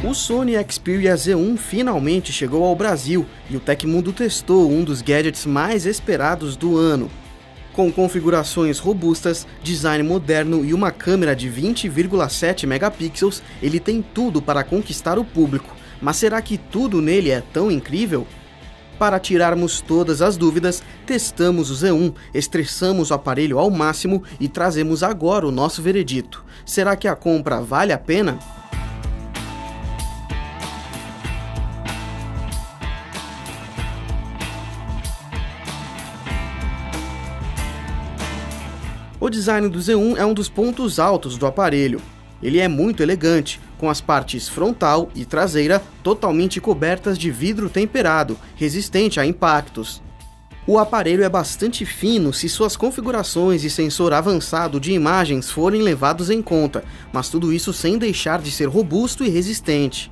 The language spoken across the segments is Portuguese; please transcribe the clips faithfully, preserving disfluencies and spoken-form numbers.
O Sony Xperia Z um finalmente chegou ao Brasil e o Tecmundo testou um dos gadgets mais esperados do ano. Com configurações robustas, design moderno e uma câmera de vinte vírgula sete megapixels, ele tem tudo para conquistar o público. Mas será que tudo nele é tão incrível? Para tirarmos todas as dúvidas, testamos o Z um, estressamos o aparelho ao máximo e trazemos agora o nosso veredito. Será que a compra vale a pena? O design do Z um é um dos pontos altos do aparelho. Ele é muito elegante, com as partes frontal e traseira totalmente cobertas de vidro temperado, resistente a impactos. O aparelho é bastante fino se suas configurações e sensor avançado de imagens forem levados em conta, mas tudo isso sem deixar de ser robusto e resistente.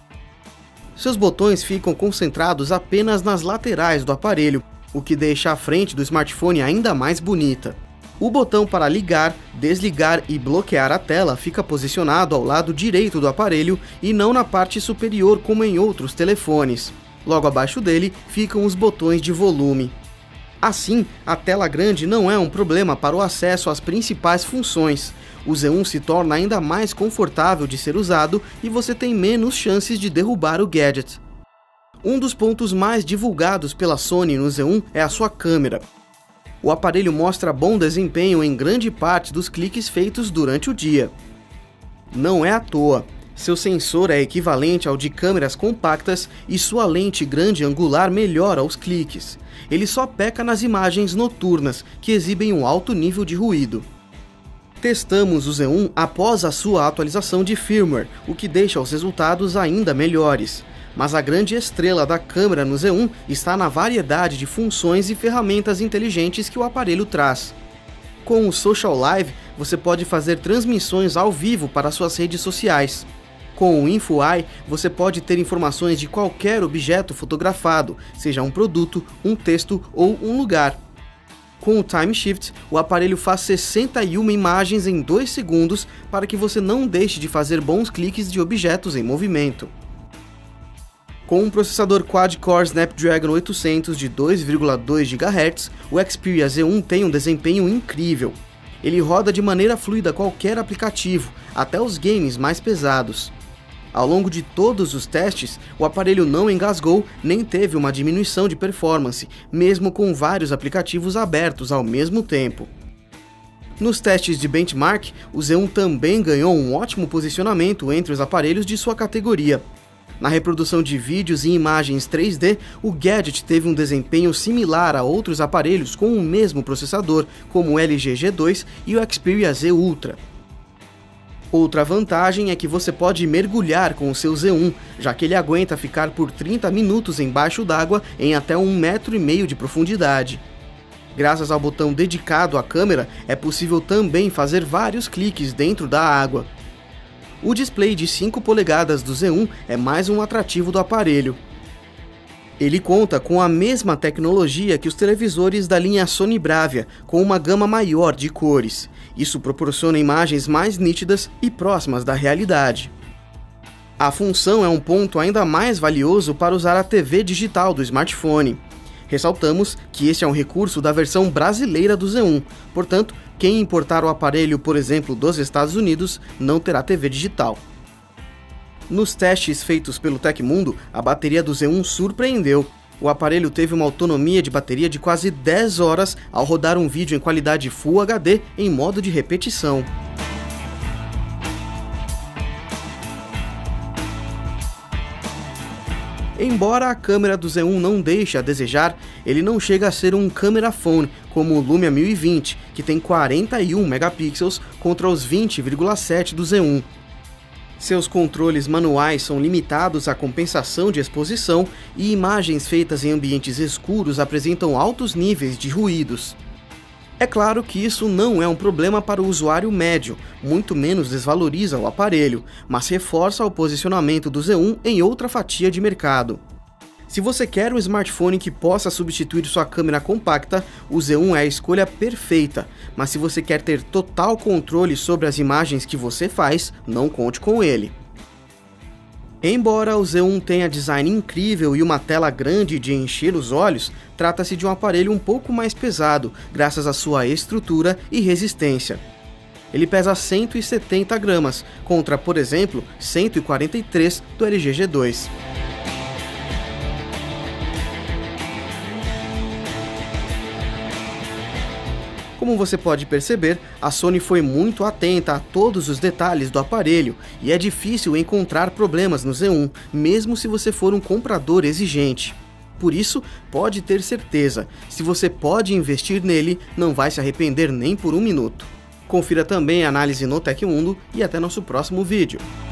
Seus botões ficam concentrados apenas nas laterais do aparelho, o que deixa a frente do smartphone ainda mais bonita. O botão para ligar, desligar e bloquear a tela fica posicionado ao lado direito do aparelho e não na parte superior como em outros telefones. Logo abaixo dele ficam os botões de volume. Assim, a tela grande não é um problema para o acesso às principais funções. O Z um se torna ainda mais confortável de ser usado e você tem menos chances de derrubar o gadget. Um dos pontos mais divulgados pela Sony no Z um é a sua câmera. O aparelho mostra bom desempenho em grande parte dos cliques feitos durante o dia. Não é à toa, seu sensor é equivalente ao de câmeras compactas e sua lente grande angular melhora os cliques. Ele só peca nas imagens noturnas, que exibem um alto nível de ruído. Testamos o Z um após a sua atualização de firmware, o que deixa os resultados ainda melhores. Mas a grande estrela da câmera no Z um está na variedade de funções e ferramentas inteligentes que o aparelho traz. Com o Social Live, você pode fazer transmissões ao vivo para suas redes sociais. Com o InfoEye, você pode ter informações de qualquer objeto fotografado, seja um produto, um texto ou um lugar. Com o Time Shift, o aparelho faz sessenta e uma imagens em dois segundos para que você não deixe de fazer bons cliques de objetos em movimento. Com um processador quad-core Snapdragon oitocentos de dois vírgula dois gigahertz, o Xperia Z um tem um desempenho incrível. Ele roda de maneira fluida qualquer aplicativo, até os games mais pesados. Ao longo de todos os testes, o aparelho não engasgou nem teve uma diminuição de performance, mesmo com vários aplicativos abertos ao mesmo tempo. Nos testes de benchmark, o Z um também ganhou um ótimo posicionamento entre os aparelhos de sua categoria. Na reprodução de vídeos e imagens três D, o gadget teve um desempenho similar a outros aparelhos com o mesmo processador, como o L G G dois e o Xperia Z Ultra. Outra vantagem é que você pode mergulhar com o seu Z um, já que ele aguenta ficar por trinta minutos embaixo d'água em até um metro e meio de profundidade. Graças ao botão dedicado à câmera, é possível também fazer vários cliques dentro da água. O display de cinco polegadas do Z um é mais um atrativo do aparelho. Ele conta com a mesma tecnologia que os televisores da linha Sony Bravia, com uma gama maior de cores. Isso proporciona imagens mais nítidas e próximas da realidade. A função é um ponto ainda mais valioso para usar a T V digital do smartphone. Ressaltamos que este é um recurso da versão brasileira do Z um, portanto, quem importar o aparelho, por exemplo, dos Estados Unidos, não terá T V digital. Nos testes feitos pelo Tecmundo, a bateria do Z um surpreendeu. O aparelho teve uma autonomia de bateria de quase dez horas ao rodar um vídeo em qualidade Full H D em modo de repetição. Embora a câmera do Z um não deixe a desejar, ele não chega a ser um camera phone como o Lumia mil e vinte, que tem quarenta e um megapixels contra os vinte vírgula sete do Z um. Seus controles manuais são limitados à compensação de exposição e imagens feitas em ambientes escuros apresentam altos níveis de ruídos. É claro que isso não é um problema para o usuário médio, muito menos desvaloriza o aparelho, mas reforça o posicionamento do Z um em outra fatia de mercado. Se você quer um smartphone que possa substituir sua câmera compacta, o Z um é a escolha perfeita, mas se você quer ter total controle sobre as imagens que você faz, não conte com ele. Embora o Z um tenha design incrível e uma tela grande de encher os olhos, trata-se de um aparelho um pouco mais pesado, graças à sua estrutura e resistência. Ele pesa cento e setenta gramas, contra, por exemplo, cento e quarenta e três do L G G dois. Como você pode perceber, a Sony foi muito atenta a todos os detalhes do aparelho e é difícil encontrar problemas no Z um, mesmo se você for um comprador exigente. Por isso, pode ter certeza, se você pode investir nele, não vai se arrepender nem por um minuto. Confira também a análise no Tecmundo e até nosso próximo vídeo.